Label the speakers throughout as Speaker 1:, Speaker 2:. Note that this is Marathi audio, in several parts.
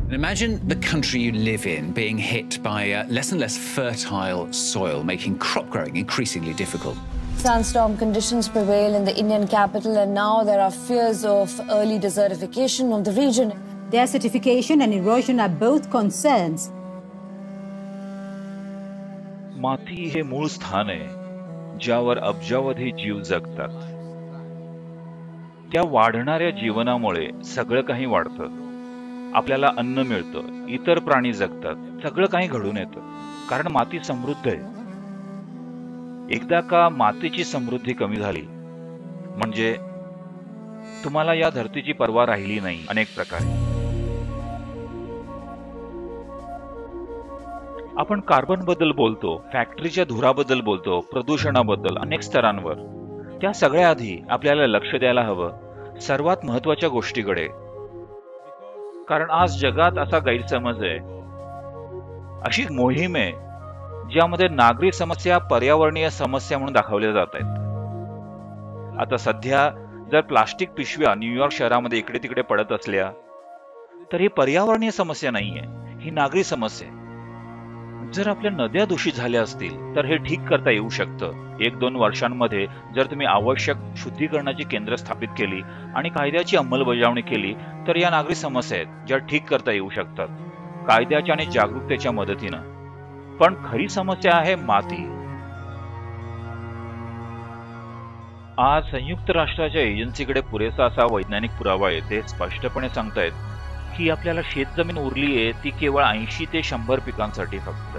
Speaker 1: And imagine the country you live in being hit by less and less fertile soil, making crop growing increasingly difficult.
Speaker 2: Sandstorm conditions prevail in the Indian capital, and now there are fears of early desertification of the region.
Speaker 3: Desertification and erosion are both concerns.
Speaker 4: माती हे मूळ स्थान आहे ज्यावर अब्जावधी जीव जगतात. त्या वाढणाऱ्या जीवनामुळे सगळं काही वाढतं. आपल्याला अन्न मिळतं, इतर प्राणी जगतात, सगळं काही घडून येतं कारण माती समृद्ध आहे. एकदा का मातीची समृद्धी कमी झाली म्हणजे तुम्हाला या धरतीची पर्वा राहिली नाही. अनेक प्रकारे आपण कार्बन बद्दल बोलतो, फॅक्टरीच्या धुराबद्दल बोलतो, प्रदूषणाबद्दल अनेक स्तरांवर. त्या सगळ्या आधी आपल्याला लक्ष द्यायला हवं सर्वात महत्त्वाच्या गोष्टीकडे. कारण आज जगात असा गैरसमज आहे, अशी मोहीम आहे ज्यामध्ये नागरी समस्या पर्यावरणीय समस्या म्हणून दाखवल्या जात आहेत. आता सध्या जर प्लास्टिक पिशव्या न्यूयॉर्क शहरामध्ये इकडे तिकडे पडत असल्या तर ही पर्यावरणीय समस्या नाहीये, ही नागरी समस्या आहे. जर आपल्या नद्या दूषित झाल्या असतील तर हे ठीक करता येऊ शकतं. 1-2 वर्षांमध्ये जर तुम्ही आवश्यक शुद्धीकरणाची केंद्र स्थापित केली आणि कायद्याची अंमलबजावणी केली तर या नागरी समस्या आहेत ज्या ठीक करता येऊ शकतात कायद्याच्या आणि जागरूकतेच्या मदतीनं. पण खरी समस्या आहे माती. आज संयुक्त राष्ट्राच्या एजन्सीकडे पुरेसा असा वैज्ञानिक पुरावा आहे. ते स्पष्टपणे सांगतायत की आपल्याला शेतजमीन उरली आहे ती केवळ 80 ते 100 पिकांसाठी फक्त.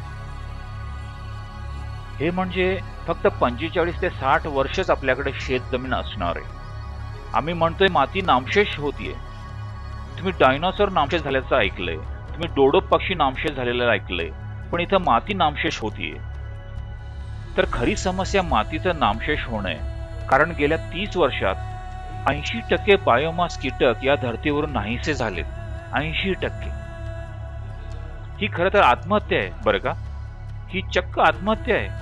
Speaker 4: हे म्हणजे फक्त 45 ते 60 वर्षच आपल्याकडे शेतजमीन असणार आहे. आम्ही म्हणतोय माती नामशेष होतीये. तुम्ही डायनोसॉर नामशेष झाल्याचं ऐकलंय, तुम्ही डोडो पक्षी नामशेष झालेलं ऐकलंय, पण इथं माती नामशेष होतीये. तर खरी समस्या मातीचं नामशेष होणं आहे. कारण गेल्या 30 वर्षात 80% बायोमास कीटक या धर्तीवरून नाहीसे झालेत. 80%. ही खरं तर आत्महत्या आहे बरं का, ही चक्क आत्महत्या आहे.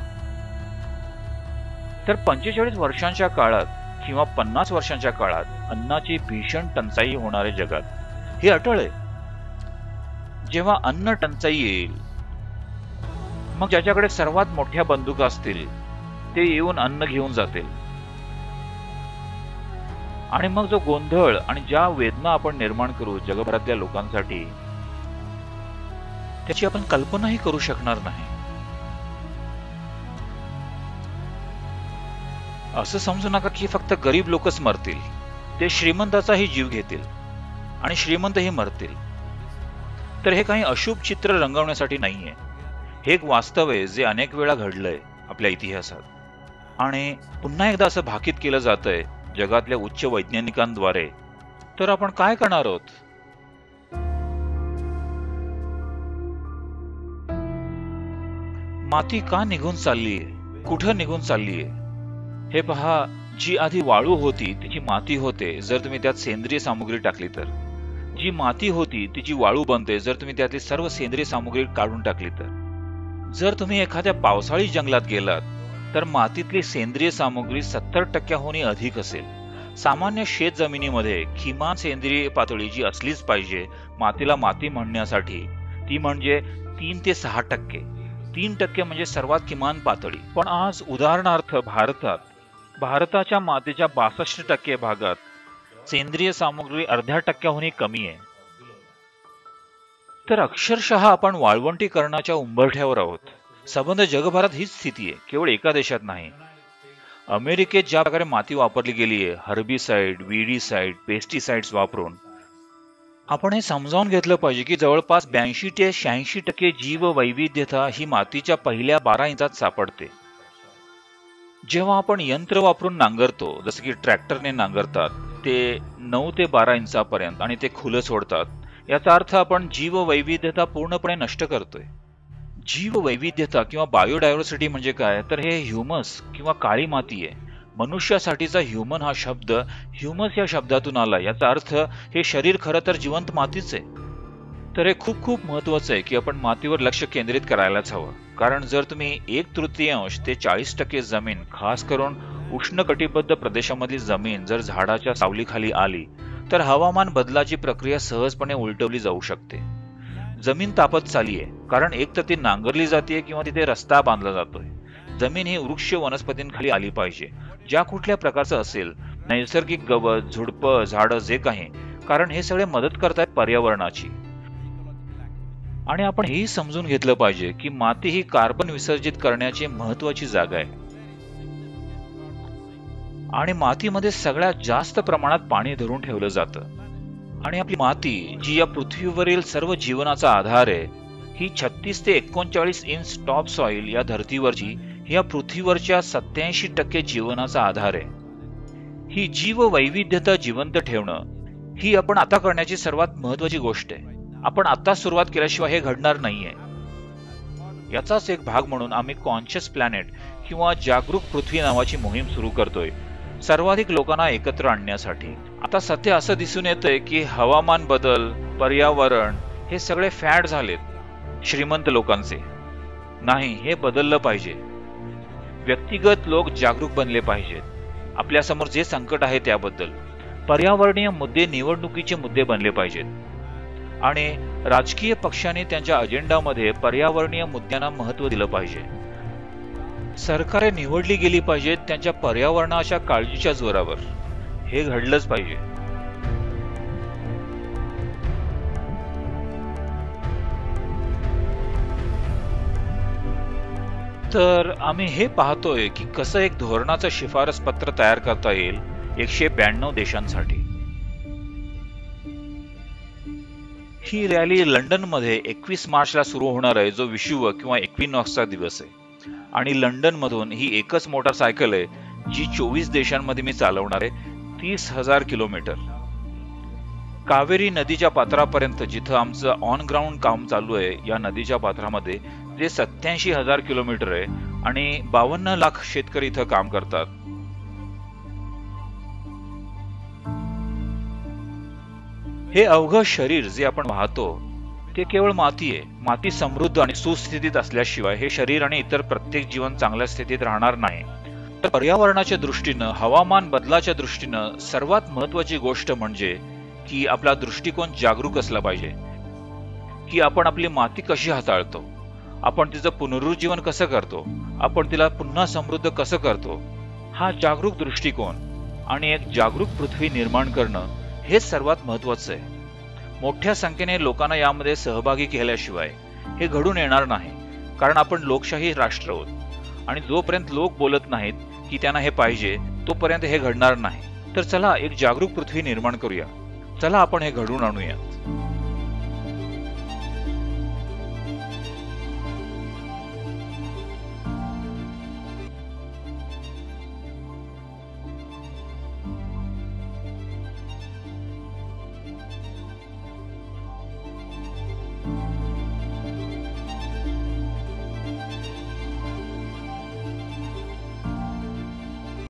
Speaker 4: तर 45 वर्षांच्या काळात किंवा 50 वर्षांच्या काळात अन्नाची भीषण टंचाई होणारे जगात हे अटळ आहे. जेव्हा अन्न टंचाई येईल मग ज्याच्याकडे सर्वात मोठ्या बंदुका असतील ते येऊन अन्न घेऊन जातील. आणि मग जो गोंधळ आणि ज्या वेदना आपण निर्माण करू जगभरातल्या लोकांसाठी त्याची आपण कल्पनाही करू शकणार नाही. असं समजू नका की फक्त गरीब लोकच मरतील. ते श्रीमंताचाही जीव घेतील आणि श्रीमंतही मरतील. तर हे काही अशुभ चित्र रंगवण्यासाठी नाहीये. हे एक वास्तव आहे जे अनेक वेळा घडलंय आपल्या इतिहासात. आणि पुन्हा एकदा असं भाकीत केलं जातंय जगातल्या उच्च वैज्ञानिकांद्वारे. तर आपण काय करणार आहोत? माती का निघून चाललीये, कुठं निघून चाललीये? हे पहा, जी आधी वाळू होती तिची माती होते जर तुम्ही त्यात सेंद्रिय सामग्री टाकली तर. जी माती होती तिची वाळू बनते जर तुम्ही त्यातली सर्व सेंद्रिय सामग्री काढून टाकली तर. जर तुम्ही एखाद्या पावसाळी जंगलात गेलात तर मातीतली सेंद्रिय सामग्री 70%हून अधिक असेल. सामान्य शेत जमिनीमध्ये किमान सेंद्रिय पातळी जी असलीच पाहिजे मातीला माती म्हणण्यासाठी ती म्हणजे 3 ते 6%. 3% म्हणजे सर्वात किमान पातळी. पण आज उदाहरणार्थ भारताच्या मातीच्या 62% भागात सेंद्रिय सामग्री 0.5%हून कमी आहे. तर अक्षरशः आपण वाळवंटीकरणाच्या उंबरठ्यावर आहोत. संबंध जगभरात हीच स्थिती आहे, केवळ एका देशात नाही. अमेरिकेत ज्या प्रकारे माती वापरली गेली आहे हर्बिसाइड, वीडीसाइड, पेस्टिसाइड्स वापरून, आपण हे समजावून घेतलं पाहिजे की जवळपास 82 ते 86% जीववैविध्यता ही मातीच्या पहिल्या 12 इंचात सापडते. जेव्हा आपण यंत्र वापरून नांगरतो, जसं की ट्रॅक्टरने नांगरतात, ते 9 ते 12 इंचापर्यंत आणि ते खुलं सोडतात, याचा अर्थ आपण जीववैविध्यता पूर्णपणे नष्ट करतोय. जीववैविध्यता किंवा बायोडायव्हर्सिटी म्हणजे काय, तर हे ह्युमस किंवा काळी माती आहे. मनुष्यासाठीचा ह्युमन हा शब्द ह्युमस या शब्दातून आला. याचा अर्थ हे शरीर खरं तर जिवंत मातीच आहे. तर हे खूप खूप महत्वाचं आहे की आपण मातीवर लक्ष केंद्रित करायलाच हवं. कारण जर तुम्ही 1/3 ते 40% जमीन, खास करून उष्णकटिबद्ध प्रदेशामधील जमीन जर झाडाच्या सावलीखाली आली तर हवामान बदलाची प्रक्रिया सहजपणे उलटवली जाऊ शकते. जमीन तापत चाललीये कारण एक तर ती नांगरली जाते किंवा तिथे रस्ता बांधला जातोय. जमीन ही वृक्ष वनस्पतींखाली आली पाहिजे, ज्या कुठल्या प्रकारचं असेल, नैसर्गिक गवत, झुडपं, झाडं जे काही, कारण हे सगळे मदत करतायत पर्यावरणाची. आणि आपण हेही समजून घेतलं पाहिजे की माती ही कार्बन विसर्जित करण्याची महत्वाची जागा आहे आणि मातीमध्ये सगळ्यात जास्त प्रमाणात पाणी धरून ठेवलं जातं. आणि आपली माती जी या पृथ्वीवरील सर्व जीवनाचा आधार आहे, ही 36 ते 39 इंच टॉप सॉइल या धर्तीवरची या पृथ्वीवरच्या 87% जीवनाचा आधार आहे. ही जीव वैविध्यता जिवंत ठेवणं ही आपण आता करण्याची सर्वात महत्वाची गोष्ट आहे. आपण आता सुरुवात केल्याशिवाय हे घडणार नाहीये. याचाच एक भाग म्हणून आम्ही कॉन्शियस प्लॅनेट किंवा जागरूक पृथ्वी नावाची मोहीम सुरू करतोय, सर्वाधिक लोकांना एकत्र आणण्यासाठी. आता सध्या असं दिसून येतंय की हवामान बदल, पर्यावरण हे सगळे फॅड झालेत श्रीमंत लोकांचे. नाही, हे बदललं पाहिजे. व्यक्तिगत लोक जागरूक बनले पाहिजेत. आपल्या समोर जे संकट आहे त्याबद्दल पर्यावरणीय मुद्दे निवडणुकीचे मुद्दे बनले पाहिजेत आणि राजकीय पक्षांनी त्यांच्या अजेंडामध्ये पर्यावरणीय मुद्द्यांना महत्त्व दिलं पाहिजे. सरकारे निवडली गेली पाहिजेत त्यांच्या पर्यावरणाच्या काळजीच्या जोरावर. हे घडलंच पाहिजे. तर आम्ही हे पाहतोय की कसं एक धोरणाचं शिफारस पत्र तयार करता येईल 192 देशांसाठी. ही रॅली लंडनमध्ये 21 मार्चला सुरू होणार आहे, जो विषुव किंवा इक्विनॉक्सचा दिवस आहे. आणि लंडन मधून ही एकच मोटारसायकल आहे जी 24 देशांमध्ये मी चालवणार आहे, 30,000 किलोमीटर. कावेरी नदीच्या पात्रापर्यंत जिथं आमचं ऑन ग्राउंड काम चालू आहे, या नदीच्या पात्रामध्ये जे 87,000 किलोमीटर आहे आणि 52 लाख शेतकरी इथं काम करतात. हे अवघं शरीर जे आपण पाहतो ते केवळ माती आहे. माती समृद्ध आणि सुस्थितीत असल्याशिवाय हे शरीर आणि इतर प्रत्येक जीवन चांगल्या स्थितीत राहणार नाही. तर पर्यावरणाच्या दृष्टीनं, हवामान बदलाच्या दृष्टीनं सर्वात महत्वाची गोष्ट म्हणजे की आपला दृष्टिकोन जागरूक असला पाहिजे. की आपण आपली माती कशी हाताळतो, आपण तिचं पुनरुज्जीवन कसं करतो, आपण तिला पुन्हा समृद्ध कसं करतो. हा जागरूक दृष्टिकोन आणि एक जागरूक पृथ्वी निर्माण करणं हेच सर्वात महत्वाचं आहे. मोठ्या संख्येने लोकांना यामध्ये सहभागी केल्याशिवाय हे घडून येणार नाही, कारण आपण लोकशाही राष्ट्र आहोत आणि जोपर्यंत लोक बोलत नाहीत की त्यांना हे पाहिजे तोपर्यंत हे घडणार नाही. तर चला एक जागरूक पृथ्वी निर्माण करूया. चला आपण हे घडवून आणूयात.